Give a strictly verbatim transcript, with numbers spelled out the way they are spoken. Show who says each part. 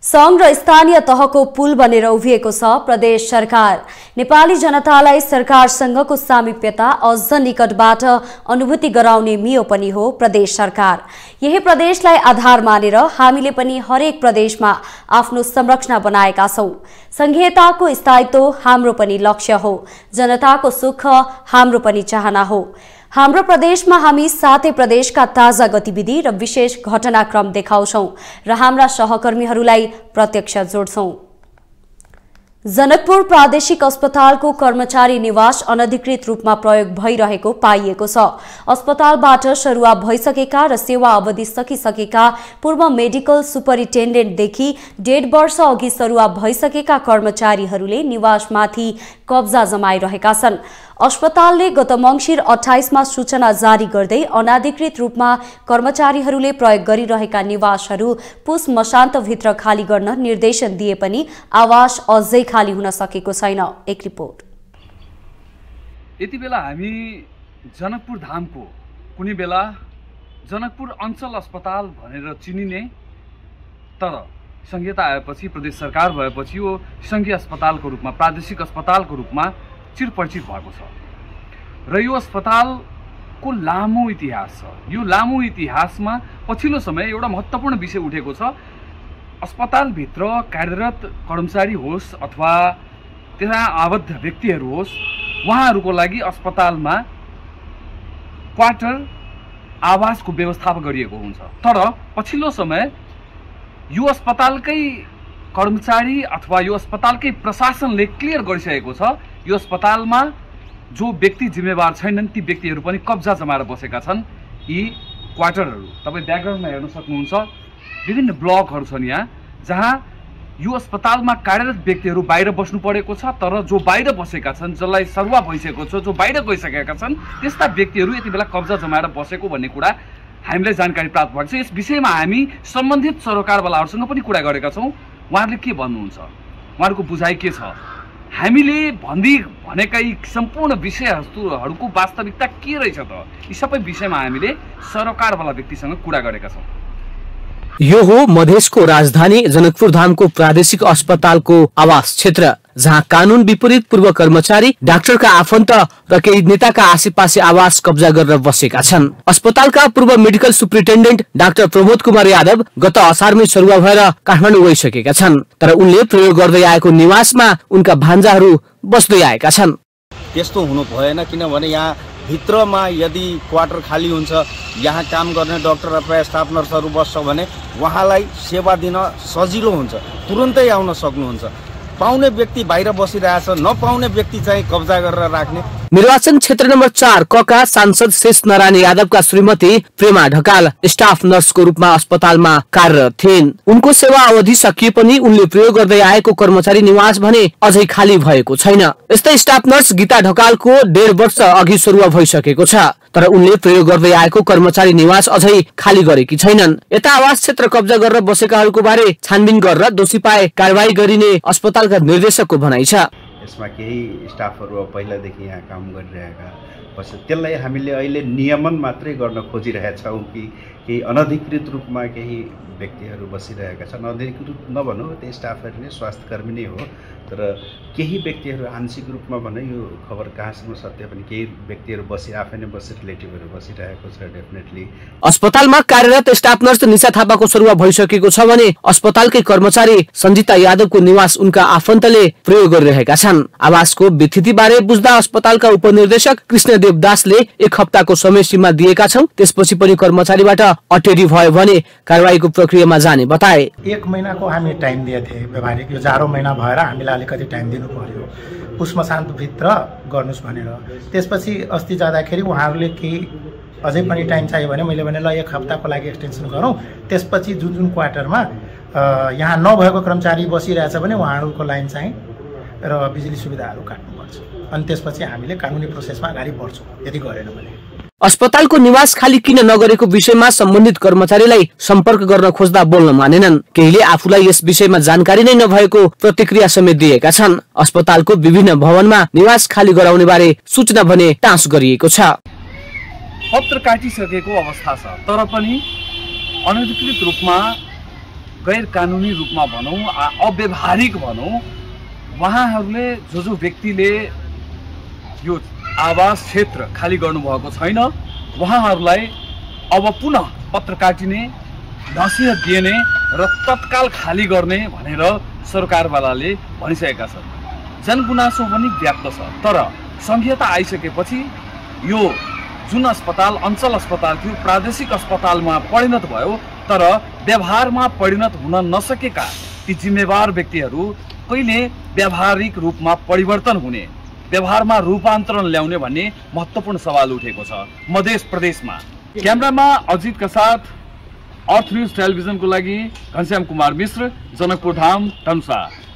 Speaker 1: संघ र स्थानीय तहको पुल बनेर उभिएको छ प्रदेश सरकार। नेपाली जनतालाई सरकारसँगको सामिप्यता अझ निकटबाट अनुभूति गराउने मियो पनि हो प्रदेश सरकार। यही प्रदेशलाई आधार मानेर हामीले पनि हरेक प्रदेशमा आफ्नो संरचना बनाएका छौं। संघीयताको स्थायित्व हाम्रो पनि लक्ष्य हो, जनताको सुख हाम्रो पनि चाहना हो। हाम्रो प्रदेशमा हामी सातै प्रदेशका ताजा गतिविधि र विशेष घटनाक्रम देखाउँछौं र हाम्रा सहकर्मीहरूलाई प्रत्यक्ष जोड्छौं। जनकपुर प्रादेशिक अस्पतालको कर्मचारी निवास अनधिकृत रूपमा प्रयोग भइरहेको पाइएको छ। अस्पतालबाट सरुवा भइसकेका र सेवा अवधि सकिसकेका पूर्व मेडिकल सुपरिन्टेन्डेन्टदेखि डेढ वर्ष अघि सरुवा भइसकेका कर्मचारीहरूले निवासमाथि कब्जा जमाइरहेका छन्। अस्पतालले गत मंसिर अट्ठाइस मा सूचना जारी गर्दै अनाधिकृत रूपमा कर्मचारीहरूले प्रयोग गरिरहेका निवासहरू पुस मसान्तभित्र खाली गर्न निर्देशन दिए पनि आवास अझै खाली हुन सकेको छैन। एक रिपोर्ट।
Speaker 2: यति बेला हामी जनकपुर धामको कुनै बेला जनकपुर अञ्चल अस्पताल भनेर चिनिने तर संघीयता आएपछि प्रदेश सरकार भएपछि यो संघीय अस्पतालको रूपमा प्रादेशिक अस्पतालको रूपमा चिरपरिचित भएको छ र यो अस्पतालको लामो इतिहास छ। यो लामो इतिहासमा पछिल्लो समय एउटा महत्त्वपूर्ण विषय उठेको छ। अस्पतालभित्र कार्यरत कर्मचारी होस् अथवा त्यहाँ आबद्ध व्यक्तिहरू होस्, उहाँहरूको लागि अस्पतालमा क्वार्टर आवासको व्यवस्थापन गरिएको हुन्छ। तर पछिल्लो समय यो अस्पतालकै कर्मचारी अथवा यो अस्पतालकै प्रशासनले क्लियर गरिसकेको छ यो अस्पतालमा जो व्यक्ति जिम्मेवार छैनन् ती व्यक्तिहरू पनि कब्जा जमाएर बसेका छन्। यी क्वार्टरहरू तपाईँ ब्याकग्राउन्डमा हेर्न सक्नुहुन्छ, विभिन्न ब्लकहरू छन् यहाँ जहाँ यो अस्पतालमा कार्यरत व्यक्तिहरू बाहिर बस्नु परेको छ। तर जो बाहिर बसेका छन्, जसलाई सरुवा भइसकेको छ, जो बाहिर गइसकेका छन्, त्यस्ता व्यक्तिहरू यति बेला कब्जा जमाएर बसेको भन्ने कुरा हामीलाई जानकारी प्राप्त भएको छ। यस विषयमा हामी सम्बन्धित सरकारवालाहरूसँग पनि कुरा गरेका छौँ। उहाँहरूले के भन्नुहुन्छ, उहाँहरूको बुझाइ के छ, हामीले भन्दै भनेका यी सम्पूर्ण विषयहरूको वास्तविकता के रहेछ त, यी सबै विषयमा हामीले सरकारवाला व्यक्तिसँग कुरा गरेका छौँ।
Speaker 3: यो हो मधेसको राजधानी जनकपुर धामको प्रादेशिक अस्पतालको आवास क्षेत्र, जहाँ कानून विपरीत पूर्व कर्मचारी, डाक्टरका आफन्त र केही नेताका आसेपासे आवास कब्जा गरेर बसेका छन्। अस्पतालका पूर्व medical superintendent doctor Pramod Kumar Yadav गत असारमै सरुवा भएर काठमाडौँ गइसकेका छन्। तर उनले प्रयोग गर्दै आएको निवासमा उनका भान्जाहरू बस्दै आएका छन्।
Speaker 4: त्यस्तो हुनु भएन, किनभने यहाँ भित्रमा यदि क्वार्टर खाली हुन्छ, यहाँ काम गर्ने डाक्टर अथवा स्टाफ नर्सहरू बस्छ भने उहाँलाई सेवा दिन सजिलो हुन्छ, तुरुन्तै आउन सक्नुहुन्छ। पाउने व्यक्ति बाहिर बसिरहेछ, नपाउने व्यक्ति चाहिँ कब्जा गरेर राख्ने।
Speaker 3: निर्वाचन क्षेत्र नम्बर चार कका सांसद शेष नारायण यादवका श्रीमती प्रेमा ढकाल स्टाफ नर्सको रूपमा अस्पतालमा कार्यरत थिइन्। उनको सेवा अवधि सकिए पनि उनले प्रयोग गर्दै आएको कर्मचारी निवास भने अझै खाली भएको छैन। यस्तै स्टाफ नर्स गीता ढकालको डेढ वर्ष अघि सरुवा भइसकेको छ, तर उनले प्रयोग गर्दै आएको कर्मचारी निवास अझै खाली गरेकी छैनन्। यता आवास क्षेत्र कब्जा गरेर बसेकाहरूको बारे छानबिन गरेर दोषी पाए कारबाही गरिने अस्पतालका निर्देशकको भनाइ छ।
Speaker 5: यसमा केही स्टाफहरू पहिलादेखि यहाँ काम गरिरहेका पछि त्यसलाई हामीले अहिले नियमन मात्रै गर्न खोजिरहेछौँ कि केही अनधिकृत रूपमा केही व्यक्तिहरू बसिरहेका छन्। अनधिकृत नभनौँ, त्यो स्टाफहरू नै स्वास्थ्यकर्मी नै हो, तर केही व्यक्तिहरू आंशिक रूपमा भने यो खबर कहाँसम्म सत्य पनि केही व्यक्तिहरू बसी आफै नै बसी रिलेटिभहरू बसिरहेको छ। डेफिनेटली
Speaker 3: अस्पतालमा कार्यरत स्टाफ नर्स निशा थापाको सरुवा भइसकेको छ भने अस्पतालकै कर्मचारी सञ्जिता यादवको निवास उनका आफन्तले प्रयोग गरिरहेका छन्। आवासको विस्थिति बारे बुझ्दा अस्पतालका उपनिर्देशक कृष्णदेव दासले एक हप्ताको समय सीमा दिएका छौं, त्यसपछि पनि कर्मचारीबाट अटेरी भयो भने कारबाहीको प्रक्रियामा जाने बताए।
Speaker 6: एक महिनाको हामी टाइम दिए थिए व्यवहारिक, यो जाडो महिना भएर हामीलाई अलिकति टाइम दिनु पर्यो पुष्म शान्तभित्र गर्नुस् भनेर। त्यसपछि अस्ति जाँदाखेरि उहाँहरूले केही अझै पनि टाइम चाहियो भने मैले भने ल एक हप्ताको लागि एक्सटेन्सन गरौँ। त्यसपछि जुन जुन क्वार्टरमा यहाँ नभएको कर्मचारी बसिरहेछ भने उहाँहरूको लाइन चाहिँ र बिजुली सुविधाहरू काट्नुपर्छ, अनि त्यसपछि हामीले कानुनी प्रोसेसमा अगाडि बढ्छौँ यदि गरेन भने।
Speaker 3: अस्पतालको निवास खाली किन नगरेको विषयमा सम्बन्धित कर्मचारीलाई सम्पर्क गर्न खोज्दा बोल्न मानेनन्। केहीले आफूलाई यस विषयमा जानकारी नै नभएको प्रतिक्रिया समेत दिएका छन्। अस्पतालको विभिन्न भवनमा निवास खाली गराउने बारे सूचना भने टाँस गरिएको छ।
Speaker 2: पत्र काटिसकेको अवस्था छ, तर पनि अनधिकृत रूपमा गैर कानुनी रूपमा भनौँ, अव्यावहारिक भनौँ, उहाँहरूले जो जो व्यक्तिले यो आवास क्षेत्र खाली गर्नुभएको छैन उहाँहरूलाई अब पुनः पत्र काटिने, नसिहत दिने र तत्काल खाली गर्ने भनेर सरकारवालाले भनिसकेका छन्। जनगुनासो पनि व्याप्त छ, तर संहिता आइसकेपछि यो जुन अस्पताल अञ्चल अस्पताल थियो प्रादेशिक अस्पतालमा परिणत भयो, तर व्यवहारमा परिणत हुन नसकेका ती जिम्मेवार व्यक्तिहरू कहिले व्यावहारिक रूपमा परिवर्तन हुने, व्यवहारमा रूपान्तरण ल्याउने भन्ने महत्त्वपूर्ण सवाल उठेको छ मध्य प्रदेशमा। क्यामेरामा अजितका साथ अर्थ न्युज टेलिभिजनको लागि घनश्याम कुमार मिश्र, जनकपुर धाम, धनुषा।